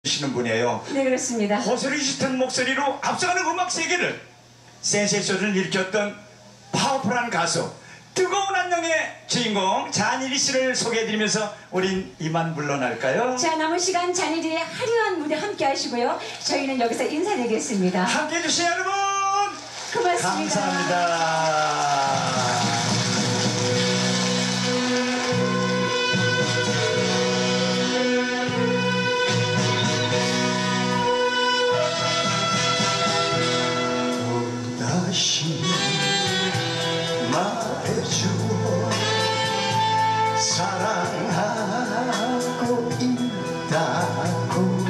시는 분이에요. 네, 그렇습니다. 호소리 짙은 목소리로 앞서가는 음악 세계를 센세이션을 일으켰던 파워풀한 가수, 뜨거운 안녕의 주인공 잔일이 씨를 소개해드리면서 우린 이만 물러날까요? 자, 남은 시간 잔일이의 화려한 무대 함께 하시고요. 저희는 여기서 인사드리겠습니다. 함께 해주신 여러분 고맙습니다. 감사합니다. 다시 말해주어 사랑하고 있다고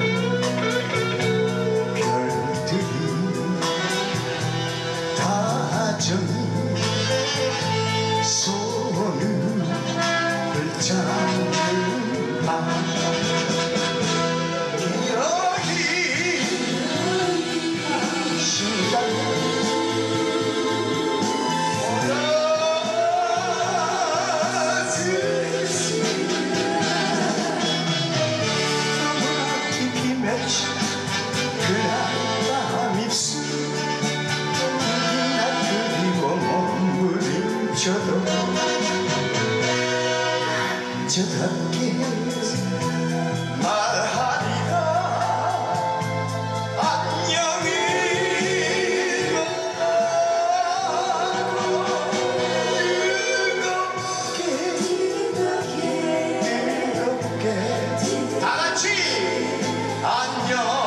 별들이 다정히 손을 잡는 밤 기억이 순간 저도 저답게 말하리라 안녕히 다같이 안녕.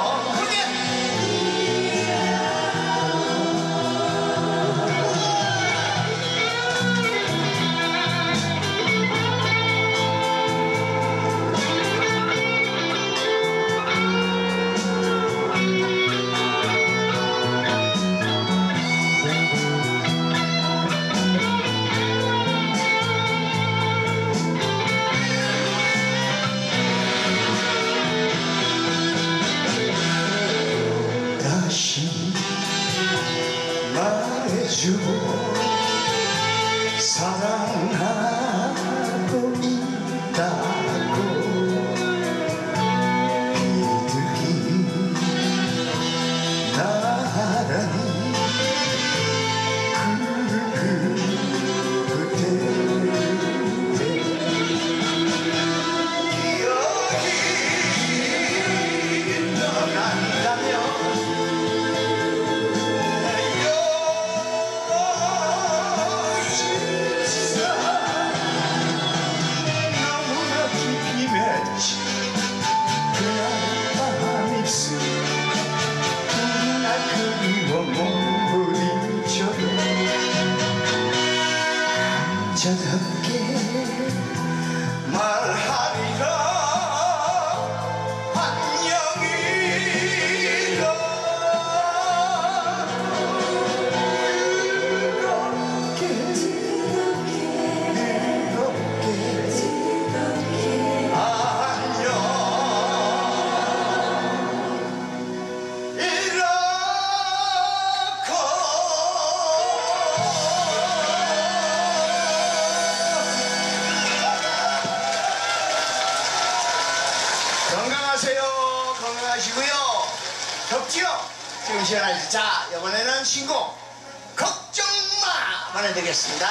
말해주고 사랑하고 있다고 비둘기 나란히 그때 기억이 떠난다면 저답게 말하리라 안녕히라 건강하시고요. 덥지요? 지금 시원하시죠? 자, 이번에는 신곡 걱정마 보내드리겠습니다.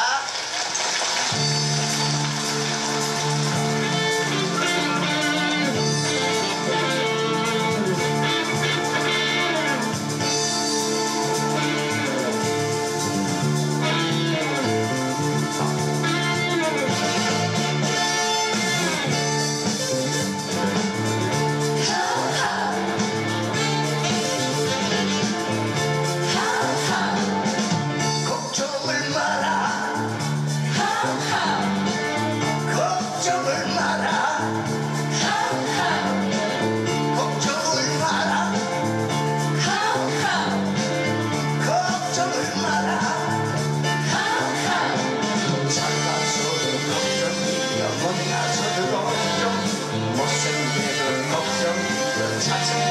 못생겨도 걱정, 잘생